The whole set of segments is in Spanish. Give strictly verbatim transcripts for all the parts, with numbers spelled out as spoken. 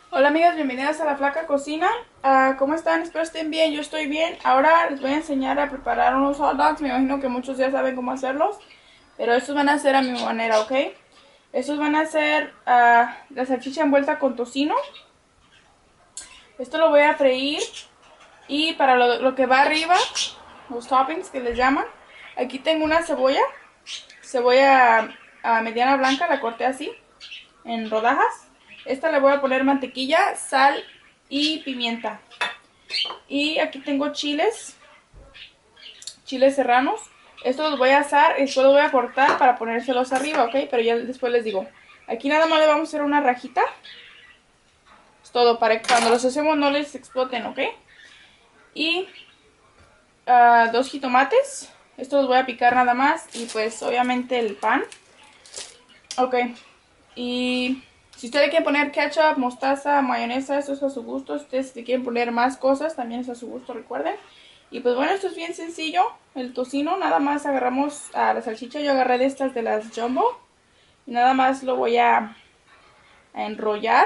Hola amigas, bienvenidas a La Flaca Cocina. Uh, ¿Cómo están? Espero estén bien, yo estoy bien. Ahora les voy a enseñar a preparar unos hot dogs. Me imagino que muchos ya saben cómo hacerlos, pero estos van a ser a mi manera, ¿ok? Estos van a ser uh, la salchicha envuelta con tocino. Esto lo voy a freír. Y para lo, lo que va arriba, los toppings que les llaman, aquí tengo una cebolla. Cebolla a mediana blanca, la corté así, en rodajas. Esta le voy a poner mantequilla, sal y pimienta. Y aquí tengo chiles, chiles serranos. Estos los voy a asar y después los voy a cortar para ponérselos arriba, ¿ok? Pero ya después les digo. Aquí nada más le vamos a hacer una rajita. Es todo, para que cuando los hacemos no les exploten, ¿ok? Y uh, dos jitomates. Estos los voy a picar nada más. Y pues obviamente el pan. Ok. Y si ustedes quieren poner ketchup, mostaza, mayonesa, eso es a su gusto. Si ustedes quieren poner más cosas, también es a su gusto, recuerden. Y pues bueno, esto es bien sencillo. El tocino, nada más agarramos a la salchicha. Yo agarré de estas de las Jumbo. Y nada más lo voy a, a enrollar.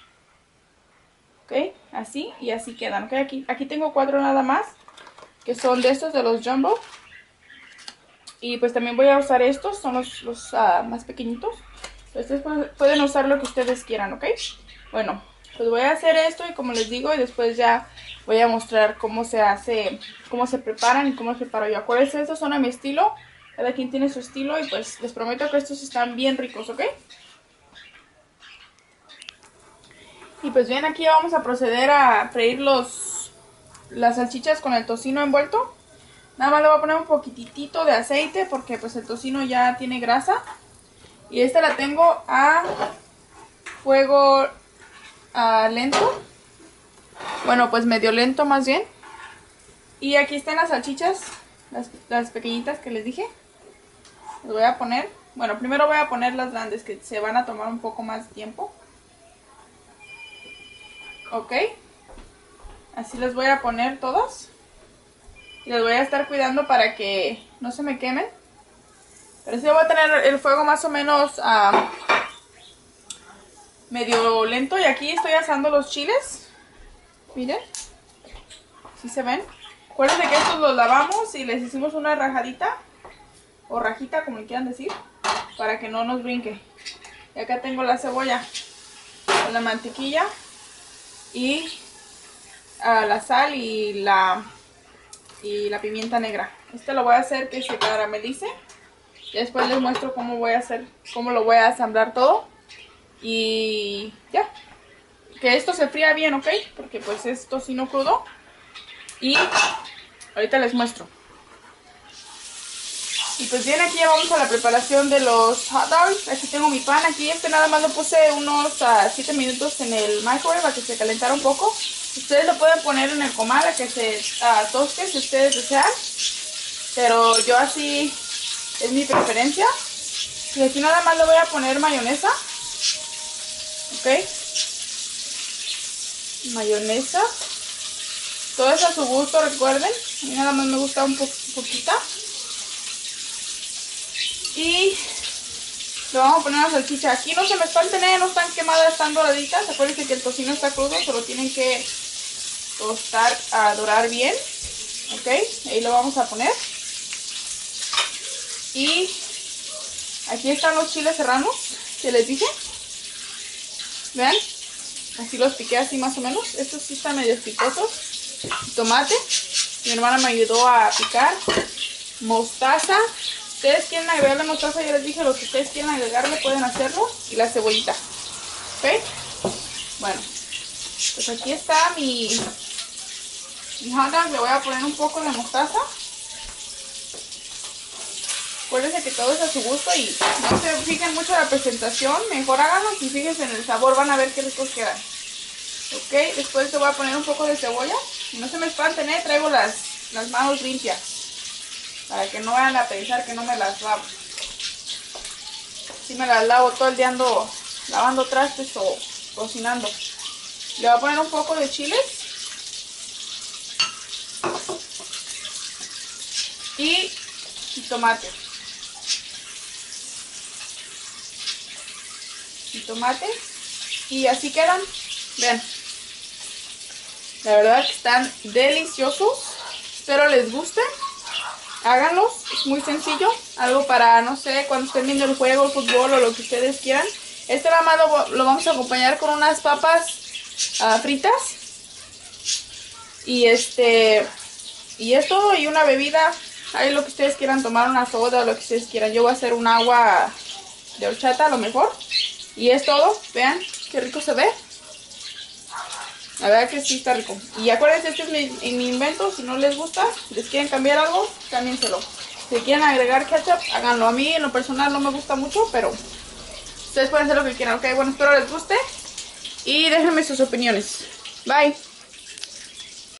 Ok, así y así quedan. Ok, aquí, aquí tengo cuatro nada más, que son de estos de los Jumbo. Y pues también voy a usar estos, son los, los uh, más pequeñitos. Ustedes pueden usar lo que ustedes quieran, ¿ok? Bueno, pues voy a hacer esto y como les digo, y después ya voy a mostrar cómo se hace, cómo se preparan y cómo los preparo yo. Acuérdense, estos son a mi estilo, cada quien tiene su estilo y pues les prometo que estos están bien ricos, ¿ok? Y pues bien, aquí vamos a proceder a freír los, las salchichas con el tocino envuelto. Nada más le voy a poner un poquitito de aceite porque pues el tocino ya tiene grasa. Y esta la tengo a fuego uh, lento. Bueno, pues medio lento más bien. Y aquí están las salchichas, las, las pequeñitas que les dije. Les voy a poner, bueno, primero voy a poner las grandes que se van a tomar un poco más de tiempo. Ok. Así les voy a poner todas. Y les voy a estar cuidando para que no se me quemen. Pero sí voy a tener el fuego más o menos uh, medio lento. Y aquí estoy asando los chiles. Miren. ¿Sí se ven? Acuérdense que estos los lavamos y les hicimos una rajadita. O rajita, como le quieran decir. Para que no nos brinque. Y acá tengo la cebolla. Con la mantequilla. Y uh, la sal y la, y la pimienta negra. Este lo voy a hacer que se caramelice. Y después les muestro cómo voy a hacer, cómo lo voy a asamblar todo. Y ya. Que esto se fría bien, ¿ok? Porque pues es tocino crudo. Y ahorita les muestro. Y pues bien, aquí ya vamos a la preparación de los hot dogs. Aquí tengo mi pan. Aquí este nada más lo puse unos uh, siete minutos en el microwave para que se calentara un poco. Ustedes lo pueden poner en el comal a que se uh, toste si ustedes desean. Pero yo así es mi preferencia. Y aquí nada más le voy a poner mayonesa. Ok. Mayonesa. Todo es a su gusto, recuerden. A mí nada más me gusta un po poquita. Y le vamos a poner una salchicha. Aquí no se me espanten, ¿eh? No están quemadas, están doraditas. Acuérdense que el tocino está crudo, solo tienen que tostar a dorar bien. Ok, ahí lo vamos a poner. Y aquí están los chiles serranos que les dije. Vean, así los piqué así más o menos. Estos sí están medio picosos. Tomate, mi hermana me ayudó a picar. Mostaza. Ustedes quieren agregarle mostaza, ya les dije, lo que ustedes quieran agregarle pueden hacerlo. Y la cebollita. ¿Ok? Bueno, pues aquí está mi, mi hot dog. Le voy a poner un poco de mostaza. Acuérdense que todo es a su gusto y no se fijen mucho en la presentación. Mejor háganlo y fíjense en el sabor, van a ver qué ricos quedan. Ok, después le voy a poner un poco de cebolla. Y no se me espanten, ¿eh? Traigo las, las manos limpias. Para que no vayan a pensar que no me las lavo. Si me las lavo todo el día ando lavando trastes o cocinando. Le voy a poner un poco de chiles. Y, y tomate. Y tomate. Y así quedan. Vean. La verdad que están deliciosos. Espero les guste. Háganlos, es muy sencillo. Algo para, no sé, cuando estén viendo el juego, el fútbol o lo que ustedes quieran. Este nada más lo, lo vamos a acompañar con unas papas uh, fritas. Y este... Y es todo, y una bebida. Ahí lo que ustedes quieran tomar, una soda o lo que ustedes quieran. Yo voy a hacer un agua de horchata a lo mejor. Y es todo, vean qué rico se ve. La verdad que sí está rico. Y acuérdense, este es mi, mi invento. Si no les gusta, si les quieren cambiar algo, cámbienselo. Si quieren agregar ketchup, háganlo. A mí en lo personal no me gusta mucho, pero ustedes pueden hacer lo que quieran. Ok, bueno, espero les guste. Y déjenme sus opiniones. Bye.